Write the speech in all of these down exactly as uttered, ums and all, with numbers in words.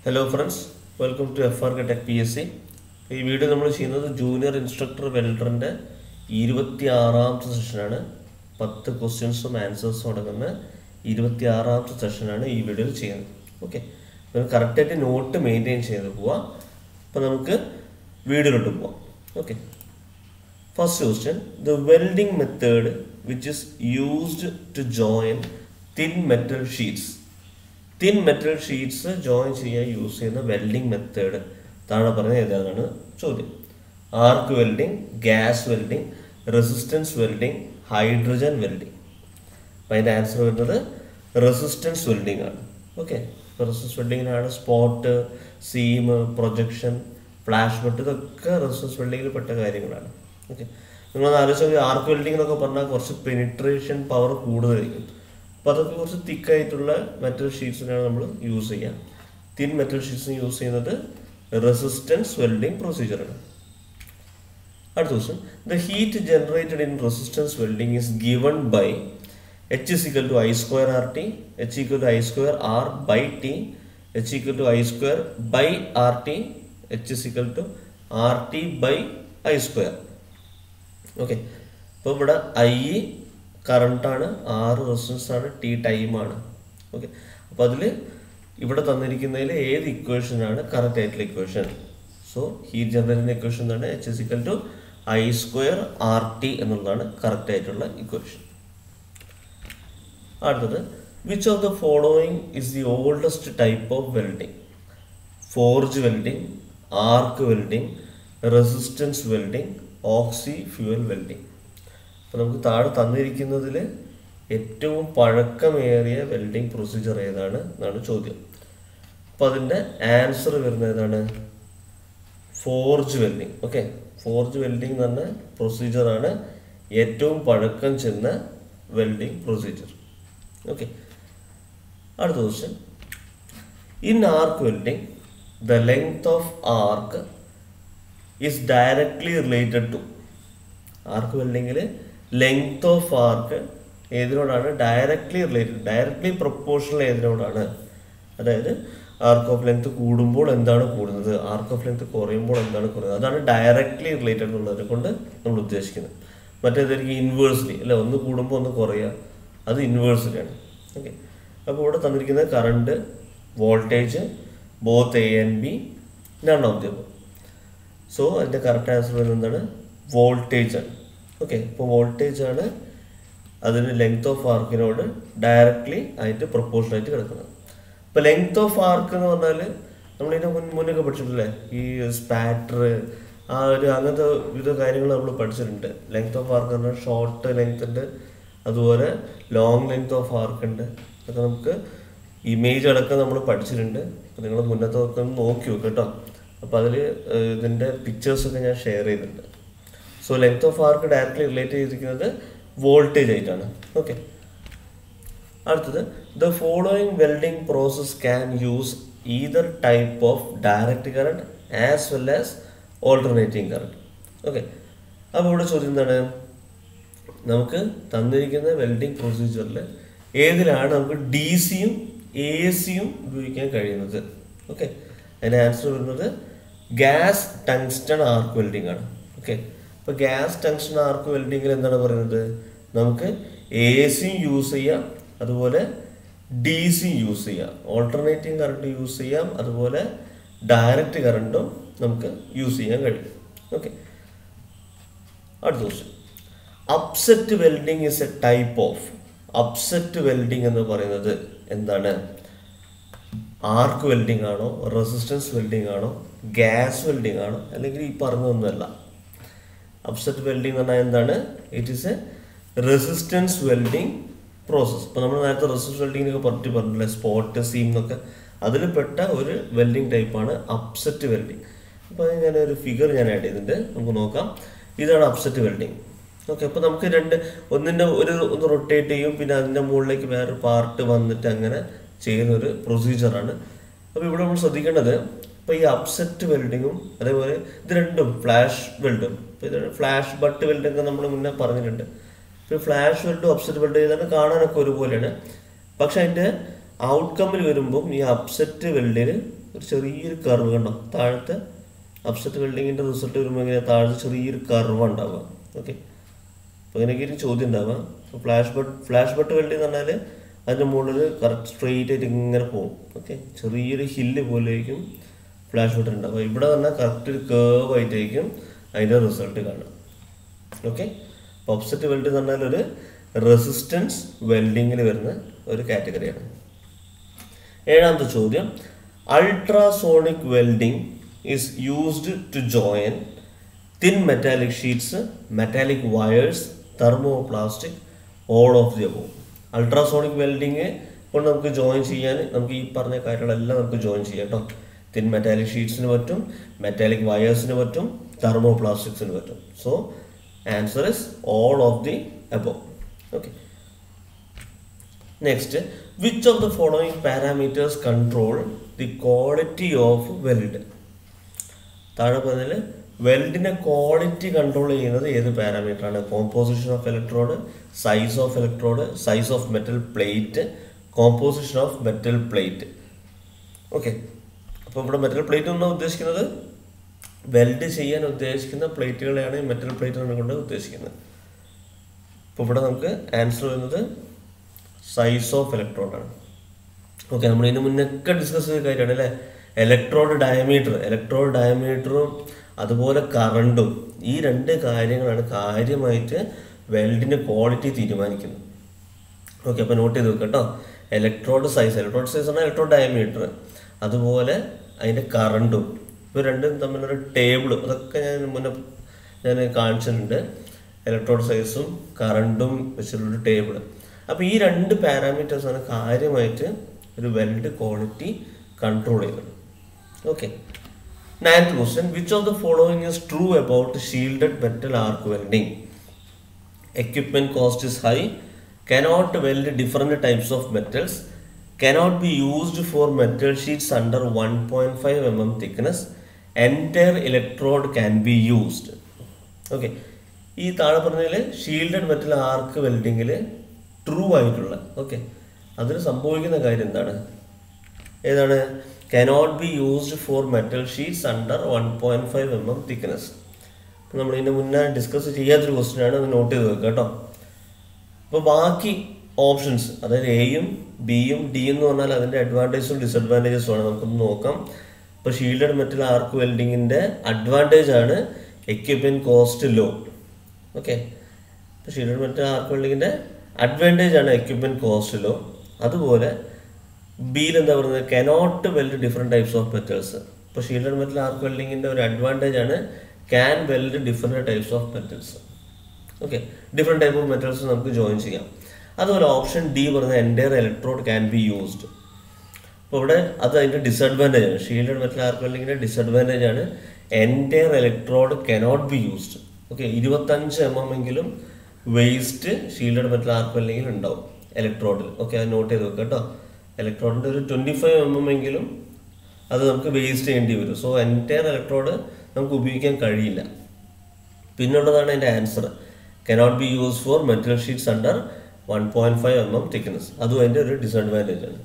Hello friends, welcome to F R K Tech P S C. This video we will do Junior Instructor Welder twenty-sixth session. ten questions and answers twenty-sixth session in this video. Okay. We will correct note to maintain the video. Okay. First question, the welding method which is used to join thin metal sheets. Thin metal sheets join use the welding method. Arc welding, gas welding, resistance welding, hydrogen welding. My answer is resistance welding. Okay. Resistance welding is spot, seam, projection, flash, but resistance welding is okay. Arc welding is penetration power. That's thick metal sheets use. Thin metal sheets use resistance welding procedure. The heat generated in resistance welding is given by H is equal to I square R T, H equal to I square R by T, H equal to I square by R T, H is equal to R T by I square. Okay. So, I current R resistance T time. Okay. So, this equation is correct equation. So, heat generating equation is H is equal to I square R T is correct equation. Which of the following is the oldest type of welding? Forge welding, arc welding, resistance welding, oxy fuel welding. So, we have to area welding procedure. So, the answer is forge welding. Okay. Forge welding is procedure. Welding procedure. Okay. In arc welding, the length of arc is directly related to arc welding. Length of arc is directly related, directly proportional. That is, arc of length കൂടുമ്പോൾ എന്താണ് കൂടുന്നത്, arc of length കുറയുമ്പോൾ എന്താണ് കുറയുന്നത്, അതാണ് directly related എന്നുള്ളത് കൊണ്ട് നമ്മൾ ഉദ്ദേശിക്കുന്നത്. മറ്റേതായിരിക്കും ഇൻവേഴ്സ്ലി അല്ലേ, ഒന്ന് കൂടുമ്പോൾ ഒന്ന് കുറയുക, അത് ഇൻവേഴ്സ്ലി ആണ്. ഓക്കെ. അപ്പോൾ ഇവിടെ തന്നിരിക്കുന്നത് current, voltage, both A and B, none of the above. So അതിൻ്റെ കറക്റ്റ് ആൻസർ വരുന്നത് എന്താണ്, വോൾട്ടേജ് ആണ്. ഓക്കെ. ഇപ്പോൾ വോൾട്ടേജ് ആണ് അതിന് ലെങ്ത് ഓഫ് ആർക്കിനോട് ഡയറക്ട്ലി ആയിട്ട് പ്രൊപ്പോർഷൻ ആയിട്ട് കിടക്കുന്നത്. ഇപ്പോൾ ലെങ്ത് ഓഫ് ആർക്ക് എന്ന് പറഞ്ഞാൽ നമ്മളിതിനെ മുൻ മുന്നൊക്കെ പഠിച്ചിട്ടില്ലേ, ഈ സ്പാറ്റർ ആ ഒരു അങ്ങനത്തെ വിവിധ കാര്യങ്ങൾ നമ്മൾ പഠിച്ചിട്ടുണ്ട്. ലെങ്ത് ഓഫ് ആർക്ക് പറഞ്ഞാൽ ഷോർട്ട് ലെങ്ത് ഉണ്ട്, അതുപോലെ ലോങ് ലെങ്ത് ഓഫ് ആർക്ക് ഉണ്ട്. അതൊക്കെ നമുക്ക് ഇമേജ് അടക്കം നമ്മൾ പഠിച്ചിട്ടുണ്ട്. അപ്പോൾ നിങ്ങൾ മുന്നത്തെ ഒക്കെ ഒന്ന് നോക്കി നോക്കുക കേട്ടോ. അപ്പോൾ അതിൽ ഇതിൻ്റെ പിക്ചേഴ്സൊക്കെ ഞാൻ ഷെയർ ചെയ്തിട്ടുണ്ട്. So length of arc directly relate ചെയ്തിരിക്കുന്നത് വോൾട്ടേജ് ആയിട്ടാണ്. ഓക്കെ. അടുത്തത്, the following welding process can use either type of direct current as well as alternating current. Okay. അപ്പോൾ ഇവിടെ ചോദ്യം എന്താണ്, നമുക്ക് തന്നിരിക്കുന്ന വെൽഡിംഗ് പ്രൊസീജിയറിൽ ഏതിലാണ് നമുക്ക് ഡി സിയും എ സിയും ഉപയോഗിക്കാൻ കഴിയുന്നത്? ഓക്കെ. അതിൻ്റെ ആൻസർ വരുന്നത് ഗ്യാസ് ടങ്സ്റ്റൺ ആർക്ക് വെൽഡിംഗ് ആണ്. ഓക്കെ. ഇപ്പോൾ ഗ്യാസ് ടങ്സ്റ്റൺ ആർക്ക് വെൽഡിങ്ങിൽ എന്താണ് പറയുന്നത്, നമുക്ക് എ സിയും യൂസ് ചെയ്യാം, അതുപോലെ ഡി സി യൂസ് ചെയ്യാം, ഓൾട്ടർനേറ്റിംഗ് കറണ്ട് യൂസ് ചെയ്യാം, അതുപോലെ ഡയറക്റ്റ് കറണ്ടും നമുക്ക് യൂസ് ചെയ്യാൻ കഴിയും. ഓക്കെ. അടുത്ത question, upset welding is a type of. Upset welding എന്ന് പറയുന്നത് എന്താണ്? ആർക്ക് വെൽഡിംഗ് ആണോ, റെസിസ്റ്റൻസ് വെൽഡിംഗ് ആണോ, ഗ്യാസ് വെൽഡിംഗ് ആണോ, അല്ലെങ്കിൽ ഈ പറഞ്ഞതൊന്നുമല്ല. അപ്സെറ്റ് വെൽഡിംഗ് എന്ന് പറഞ്ഞാൽ എന്താണ്? It is a resistance welding process. ഇപ്പോൾ നമ്മൾ നേരത്തെ റെസിസ്റ്റൻസ് വെൽഡിങ്ങിനൊക്കെ പറ്റി പറഞ്ഞില്ലേ, സ്പോട്ട്, സീം എന്നൊക്കെ, അതിൽ പെട്ട ഒരു വെൽഡിംഗ് ടൈപ്പാണ് അപ്സെറ്റ് വെൽഡിംഗ്. അപ്പോൾ അത് ഞാനൊരു ഫിഗർ ഞാൻ ആഡ് ചെയ്തിട്ടുണ്ട്, നമുക്ക് നോക്കാം. ഇതാണ് അപ്സെറ്റ് വെൽഡിംഗ്. ഓക്കെ. അപ്പോൾ നമുക്ക് രണ്ട് ഒന്നിൻ്റെ ഒരു ഒന്ന് റൊട്ടേറ്റ് ചെയ്യും, പിന്നെ അതിൻ്റെ മുകളിലേക്ക് വേറൊരു പാർട്ട് വന്നിട്ട് അങ്ങനെ ചെയ്യുന്നൊരു പ്രൊസീജിയറാണ്. അപ്പോൾ ഇവിടെ നമ്മൾ ശ്രദ്ധിക്കേണ്ടത്, ഇപ്പോൾ ഈ അപ്സെറ്റ് വെൽഡിങ്ങും അതേപോലെ ഇത് രണ്ടും ഫ്ലാഷ് വെൽഡും, ഇപ്പോൾ ഇതാണ് ഫ്ലാഷ് ബട്ട് വെൽഡൊക്കെ നമ്മൾ മുന്നേ പറഞ്ഞിട്ടുണ്ട്. ഇപ്പോൾ ഫ്ലാഷ് വെൽഡും അപ്സെറ്റ് വെൽഡും ചെയ്താണ് കാണാനൊക്കെ ഒരുപോലെയാണ്. പക്ഷെ അതിൻ്റെ ഔട്ട്കമ്മിൽ വരുമ്പം ഈ അപ്സെറ്റ് വെൽഡിന് ഒരു ചെറിയൊരു കർവ് കണ്ടോ, താഴത്തെ അപ്സെറ്റ് വെൽഡിങ്ങിൻ്റെ റിസൾട്ട് വരുമ്പോൾ ഇങ്ങനെ താഴത്തെ ചെറിയൊരു കർവ് ഉണ്ടാവുക. ഓക്കെ, അപ്പോൾ ഇങ്ങനെയൊക്കെ ഒരു ചോദ്യം ഉണ്ടാവുക. അപ്പോൾ flash butt flash butt welding എന്ന് പറഞ്ഞാൽ അതിൻ്റെ മുകളിൽ കറക്റ്റ് സ്ട്രെയിറ്റ് ആയിട്ട് ഇങ്ങനെ പോകും. ഓക്കെ, ചെറിയൊരു ഹില്ല് പോലെയായിരിക്കും ഫ്ലാഷ് ബട്ട് ഉണ്ടാവുക. ഇവിടെ പറഞ്ഞാൽ കറക്റ്റ് ഒരു കേർവ് ആയിട്ടായിരിക്കും അതിൻ്റെ റിസൾട്ട് കാണുക. ഓക്കെ, അപ്പോൾ ഓഫ്സെറ്റ് വെൽഡ് എന്ന് പറഞ്ഞാൽ ഒരു റെസിസ്റ്റൻസ് വെൽഡിങ്ങിൽ വരുന്ന ഒരു കാറ്റഗറിയാണ്. ഏഴാമത്തെ ചോദ്യം, ultrasonic welding is used to join thin metallic sheets, metallic wires, thermoplastic, all of the above. Ultrasonic welding കൊണ്ട് നമുക്ക് ജോയിൻ ചെയ്യാൻ നമുക്ക് ഈ പറഞ്ഞ കാര്യങ്ങളെല്ലാം നമുക്ക് ജോയിൻ ചെയ്യാം കേട്ടോ. തിൻ മെറ്റാലിക് ഷീറ്റ്സിന് പറ്റും, മെറ്റാലിക് വയേഴ്സിന് പറ്റും, തെർമോപ്ലാസ്റ്റിക്സിന് പറ്റും. So answer is all of the above. Okay. Next, which of the following parameters control the quality of weld? താഴെ പറഞ്ഞാൽ വെൽഡിൻ്റെ ക്വാളിറ്റി കൺട്രോൾ ചെയ്യുന്നത് ഏത് പാരാമീറ്ററാണ്? Composition of electrode, size of electrode, size of metal plate, composition of metal plate. Okay, അപ്പോൾ ഇവിടെ metal plate എന്നാണ് ഉദ്ദേശിക്കുന്നത് weld ചെയ്യാൻ ഉദ്ദേശിക്കുന്ന പ്ലേറ്റുകളെയാണ് ഈ മെറ്റൽ പ്ലേറ്റ് കൊണ്ട് ഉദ്ദേശിക്കുന്നത്. അപ്പോൾ ഇവിടെ നമുക്ക് ആൻസർ വരുന്നത് സൈസ് ഓഫ് ഇലക്ട്രോഡാണ്. ഓക്കെ, നമ്മൾ ഇതിന് മുന്നൊക്കെ ഡിസ്കസ് ചെയ്ത കാര്യമാണ് അല്ലേ, ഇലക്ട്രോഡ് ഡയമീറ്റർ. ഇലക്ട്രോഡ് ഡയമീറ്ററും അതുപോലെ കറണ്ടും, ഈ രണ്ട് കാര്യങ്ങളാണ് കാര്യമായിട്ട് വെൽഡിൻ്റെ ക്വാളിറ്റി തീരുമാനിക്കുന്നത്. ഓക്കെ, അപ്പോൾ നോട്ട് ചെയ്ത് വെക്കുക കേട്ടോ. ഇലക്ട്രോഡ് സൈസ്, ഇലക്ട്രോഡ് സൈസ് പറഞ്ഞാൽ ഇലക്ട്രോഡ് ഡയമീറ്റർ, അതുപോലെ അതിൻ്റെ കറണ്ടും. ഇപ്പോൾ രണ്ടും തമ്മിലൊരു ടേബിൾ, അതൊക്കെ ഞാൻ മുന്നേ ഞാൻ കാണിച്ചിട്ടുണ്ട്. ഇലക്ട്രോഡ് സൈസും കറണ്ടും വെച്ചിട്ടുള്ളൊരു ടേബിൾ. അപ്പോൾ ഈ രണ്ട് പാരാമീറ്റേഴ്സാണ് കാര്യമായിട്ട് ഒരു വെൽഡ് ക്വാളിറ്റി കൺട്രോൾ ചെയ്യുന്നത്. Okay, ninth question, which of the following is true about shielded metal arc welding? Equipment cost is high, cannot weld different types of metals, cannot be used for metal sheets under one point five m m thickness, entire electrode can be used. Okay, ഈ താഴെ പറഞ്ഞതിൽ shielded metal arc വെൽഡിങ്ങിൽ true ആയിട്ടുള്ള, okay, അതിന് സംഭവിക്കുന്ന കാര്യം എന്താണ്? ഏതാണ്? Cannot be used for metal sheets under one point five m m thickness. അപ്പോൾ നമ്മൾ ഇതിൻ്റെ മുന്നേ ഡിസ്കസ് ചെയ്യാത്തൊരു ക്വസ്റ്റ്യൻ ആണ്, അത് നോട്ട് ചെയ്ത് വെക്കുക കേട്ടോ. അപ്പോൾ ബാക്കി ഓപ്ഷൻസ്, അതായത് എയും ബിയും ഡി എന്ന് പറഞ്ഞാൽ അതിൻ്റെ അഡ്വാൻറ്റേജസും ഡിസഡ്വാൻറ്റേജസും ആണ്, നമുക്കൊന്ന് നോക്കാം. ഇപ്പോൾ ഷീൽഡഡ് മെറ്റൽ ആർക്ക് വെൽഡിങ്ങിൻ്റെ അഡ്വാൻറ്റേജ് ആണ് എക്യുപ്മെൻറ്റ് കോസ്റ്റ് ലോ. ഓക്കെ, ഇപ്പോൾ ഷീൽഡഡ് മെറ്റൽ ആർക്ക് വെൽഡിങ്ങിൻ്റെ അഡ്വാൻറ്റേജ് ആണ് എക്യുപ്മെൻറ്റ് കോസ്റ്റ് ലോ. അതുപോലെ ബിയിൽ എന്താ പറയുന്നത്? Cannot weld different types of metals. ഇപ്പോൾ ഷീൽഡഡ് മെറ്റൽ ആർക്ക് വെൽഡിങ്ങിൻ്റെ ഒരു അഡ്വാൻറ്റേജ് ആണ് can weld different types of metals. Okay, different type of metals നമുക്ക് ജോയിൻ ചെയ്യാം. അതുപോലെ ഓപ്ഷൻ ഡി പറയുന്നത് entire electrode can be used. അപ്പോൾ ഇവിടെ അത് അതിൻ്റെ ഡിസഡ്വാൻറ്റേജ് ആണ്. ഷീൽഡഡ് മെറ്റൽ ആർക്ക് വെൽഡിങ്ങിൻ്റെ ഡിസഡ്വാൻറ്റേജ് ആണ് entire electrode cannot be used. Okay, ഇരുപത്തഞ്ച് എം എം എങ്കിലും വേസ്റ്റ് ഷീൽഡഡ് മെറ്റൽ ആർക്ക് വെൽഡിങ്ങിൽ ഉണ്ടാവും ഇലക്ട്രോഡിൽ. ഓക്കെ, അത് നോട്ട് ചെയ്ത് വെക്കുക കേട്ടോ. ഇലക്ട്രോഡിൻ്റെ ഒരു ട്വൻറ്റി ഫൈവ് എം എം എങ്കിലും അത് നമുക്ക് വേസ്റ്റ് ചെയ്യേണ്ടി വരും. സോ എൻറ്റയർ ഇലക്ട്രോഡ് നമുക്ക് ഉപയോഗിക്കാൻ കഴിയില്ല. പിന്നുള്ളതാണ് അതിൻ്റെ answer, cannot be use for metal sheets under one point five m m thickness. അതും അതിൻ്റെ ഒരു ഡിസഡ്വാൻറ്റേജ് ആണ്.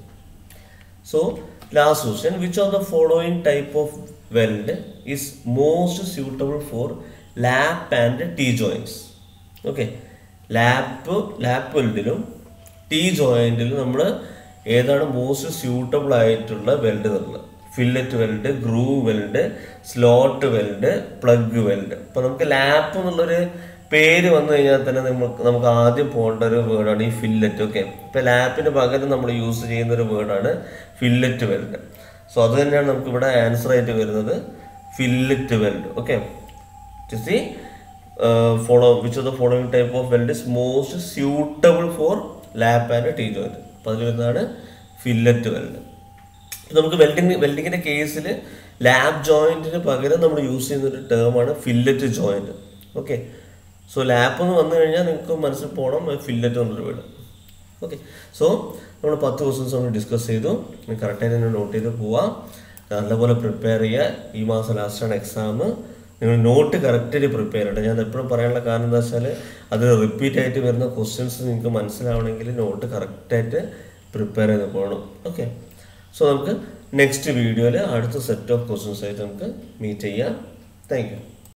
So last question, which of the following type of weld is most suitable for lap and T joints? Okay, lap lap വെൽഡിലും T ജോയിൻറ്റിലും നമ്മൾ ഏതാണ് most suitable ആയിട്ടുള്ള weld എന്നുള്ളത്? Fillet weld, groove weld, slot weld, plug weld. അപ്പോൾ നമുക്ക് lap എന്നുള്ളൊരു പേര് വന്നു കഴിഞ്ഞാൽ തന്നെ നമുക്ക് നമുക്ക് ആദ്യം പോകേണ്ട ഒരു വേർഡാണ് ഈ ഫില്ലറ്റ്. ഓക്കെ, ഇപ്പോൾ ലാപ്പിന് പകരം നമ്മൾ യൂസ് ചെയ്യുന്ന ഒരു വേർഡാണ് ഫില്ലറ്റ് വെൽഡ്. സോ അത് തന്നെയാണ് നമുക്ക് ഇവിടെ ആൻസർ ആയിട്ട് വരുന്നത്, fillet weld. Okay, to see follow which of the following type of weld is most suitable for lap and T joint. അപ്പോൾ അതിൽ വരുന്നതാണ് ഫില്ലറ്റ് വെൽഡ്. നമുക്ക് വെൽഡിങ് വെൽഡിങ്ങിൻ്റെ കേസിൽ ലാപ്പ് ജോയിൻറ്റിന് പകരം നമ്മൾ യൂസ് ചെയ്യുന്ന ഒരു ടേമാണ് fillet joint. Okay, so lap എന്ന് വന്നു കഴിഞ്ഞാൽ നിങ്ങൾക്ക് മനസ്സിൽ പോകണം ഫില്ലറ്റ് എന്നൊരു വേർഡ്. ഓക്കെ, സോ നമ്മൾ പത്ത് ക്വസ്റ്റ്യൻസ് നമ്മൾ ഡിസ്കസ് ചെയ്തു. കറക്റ്റായിട്ട് തന്നെ നോട്ട് ചെയ്ത് പോവാം, നല്ലപോലെ പ്രിപ്പയർ ചെയ്യുക. ഈ മാസം ലാസ്റ്റാണ് എക്സാം. നിങ്ങൾ നോട്ട് കറക്റ്റായിട്ട് പ്രിപ്പയർ ചെയ്യട്ടെ. ഞാൻ എപ്പോഴും പറയാനുള്ള കാരണം എന്താ വെച്ചാൽ അത് റിപ്പീറ്റ് ആയിട്ട് വരുന്ന ക്വസ്റ്റ്യൻസ് നിങ്ങൾക്ക് മനസ്സിലാവണമെങ്കിൽ നോട്ട് കറക്റ്റായിട്ട് പ്രിപ്പയർ ചെയ്ത് പോകണം. ഓക്കെ, സോ നമുക്ക് നെക്സ്റ്റ് വീഡിയോയിൽ അടുത്ത സെറ്റ് ഓഫ് ക്വസ്റ്റ്യൻസ് ആയിട്ട് നമുക്ക് മീറ്റ് ചെയ്യാം. Thank U.